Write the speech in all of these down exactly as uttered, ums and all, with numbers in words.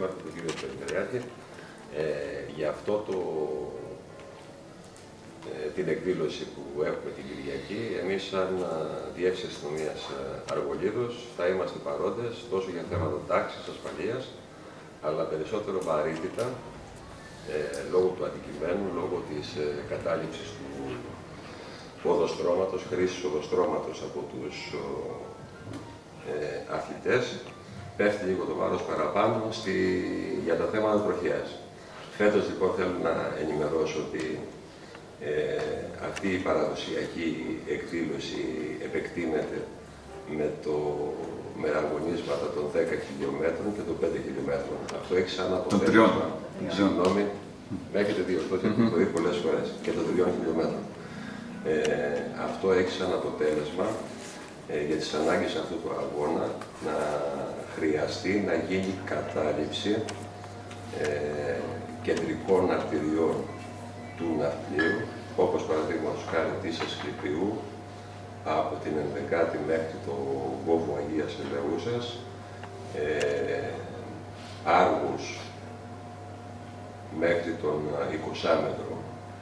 ερωτήματα του κύριου Περιφερειάρχη. Ε, για αυτό το, ε, την εκδήλωση που έχουμε την Κυριακή, εμείς σαν Διεύθυνση Αστυνομίας Αργολίδος θα είμαστε παρόντες τόσο για θέματα τάξης, ασφαλείας, αλλά περισσότερο βαρύτητα ε, λόγω του αντικειμένου, λόγω της ε, κατάληψης του οδοστρώματος, χρήσης οδοστρώματος από τους ε, αθλητές. Πέφτει λίγο το βάρος παραπάνω στη, για τα θέματα τροχιάς. Φέτος λοιπόν θέλω να ενημερώσω ότι ε, αυτή η παραδοσιακή εκδήλωση επεκτείνεται με, το, με αγωνίσματα των δέκα χιλιόμετρων και των πέντε χιλιόμετρων. Αυτό έχει σαν αποτέλεσμα, συγγνώμη, με έχετε δει, αυτό mm-hmm. το δει πολλές φορές, και των τριών χιλιόμετρων. Ε, αυτό έχει σαν αποτέλεσμα ε, για τις ανάγκες αυτού του αγώνα να χρειαστεί να γίνει κατάληψη ε, κεντρικών αρτηριών του ναυπλίου, όπως παραδείγματος χάρη της Ασκληπιού, από την ενδεκάτη μέχρι το Βόβο Αγίας Ελεούσας, ε, Άργους μέχρι τον εικοσάμετρο,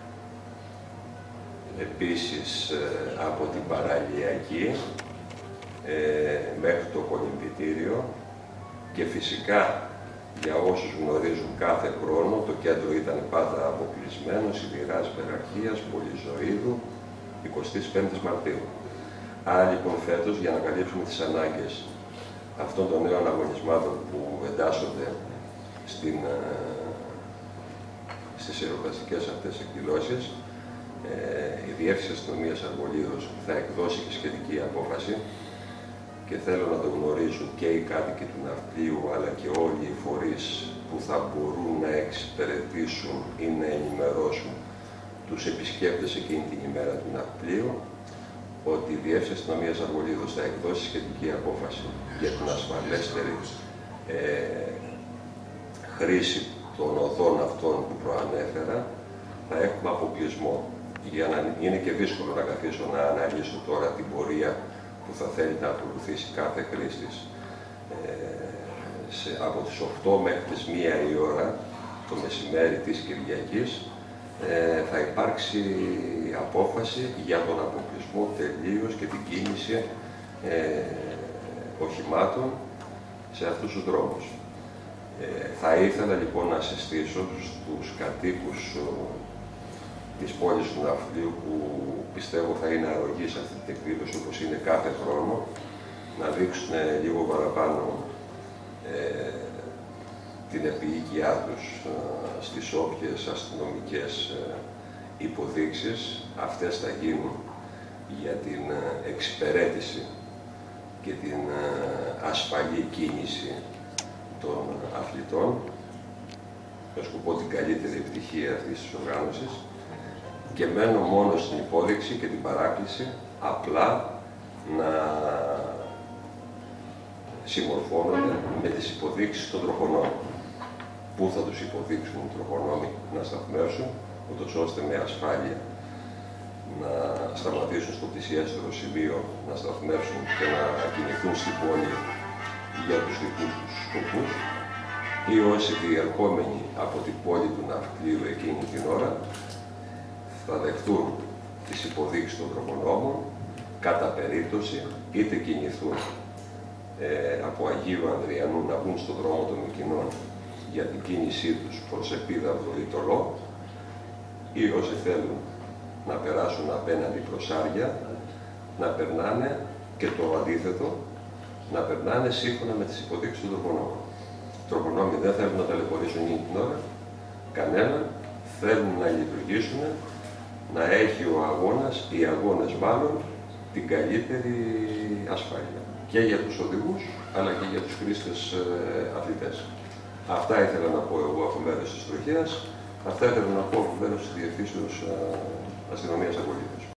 επίσης ε, από την Παραλιακή ε, μέχρι το Κολυμβητήριο, και φυσικά για όσους γνωρίζουν κάθε χρόνο το κέντρο ήταν πάντα αποκλεισμένο, Σιδηράς Περαρχίας, Πολυζωήδου, εικοστή πέμπτη Μαρτίου. Άρα λοιπόν φέτος, για να καλύψουμε τις ανάγκες αυτών των νέων αγωνισμάτων που εντάσσονται στην, στις αεροπλαστικές αυτές εκδηλώσεις, ε, η Διεύθυνση Αστυνομίας Αργολίδος θα εκδώσει και σχετική απόφαση, και θέλω να το γνωρίζουν και οι κάτοικοι του ναυπλίου, αλλά και όλοι οι φορείς που θα μπορούν να εξυπηρετήσουν ή να ενημερώσουν τους επισκέπτες εκείνη την ημέρα του ναυπλίου, ότι η Διεύθυνση Αστυνομίας Αργολίδος θα εκδώσει σχετική απόφαση για την ασφαλέστερη ε, χρήση των οδών αυτών που προανέφερα. Θα έχουμε αποκλεισμό, για να είναι και δύσκολο να καθίσω να αναλύσω τώρα την πορεία που θα θέλει να ακολουθήσει κάθε χρήστης. Ε, σε, από τις οκτώ μέχρι τις μία η ώρα το μεσημέρι της Κυριακής ε, θα υπάρξει απόφαση για τον αποκλεισμό τελείως και την κίνηση ε, οχημάτων σε αυτούς τους δρόμους. Ε, θα ήθελα λοιπόν να συστήσω στους κατοίκους της πόλης του ναυπλίου, που πιστεύω θα είναι αρρωγή σε αυτή την εκδήλωση όπως είναι κάθε χρόνο, να δείξουν λίγο παραπάνω ε, την επίοικιά τους ε, στις όποιες αστυνομικές ε, υποδείξεις. Αυτές θα γίνουν για την ε, εξυπηρέτηση και την ε, ασφαλή κίνηση των αθλητών, με σκοπό την καλύτερη επιτυχία αυτής της οργάνωσης. Και μένω μόνο στην υπόδειξη και την παράκληση απλά να συμμορφώνονται με τις υποδείξεις των τροχονόμων. Πού θα τους υποδείξουν οι τροχονόμοι να σταθμεύσουν, ούτως ώστε με ασφάλεια να σταματήσουν στο πλησιέστερο σημείο, να σταθμεύσουν και να κινηθούν στην πόλη για τους δικούς τους σκοπούς, ή όσοι διερχόμενοι από την πόλη του ναυπλίου εκείνη την ώρα θα δεχτούν τις υποδείξεις των τροχονόμων, κατά περίπτωση είτε κινηθούν ε, από Αγίου Ανδριανού να βγουν στον δρόμο των Μυκηνών για την κίνησή τους προς Επίδαυρο ή Τολό, ή όσοι θέλουν να περάσουν απέναντι προς Άρια, να περνάνε, και το αντίθετο, να περνάνε σύμφωνα με τις υποδείξεις των τροχονόμων. Οι τροχονόμοι δεν θέλουν να ταλαιπωρήσουν εκείνη την ώρα κανέναν, θέλουν να λειτουργήσουν, να έχει ο αγώνας, οι αγώνες μάλλον, την καλύτερη ασφάλεια. Και για τους οδηγούς, αλλά και για τους χρήστες ε, αθλητές. Αυτά ήθελα να πω εγώ από μέρος της τροχέας, αυτά ήθελα να πω από μέρος της Διευθύνσεως Αστυνομίας Αργολίδος.